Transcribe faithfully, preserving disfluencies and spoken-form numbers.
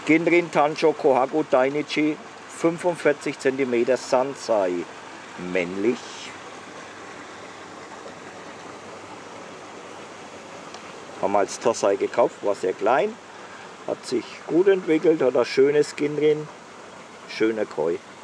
Ginrin Tancho Kohaku Dainichi, fünfundvierzig Zentimeter Sansai, männlich. Haben wir als Tosai gekauft, war sehr klein, hat sich gut entwickelt, hat ein schönes Ginrin, schöner Koi.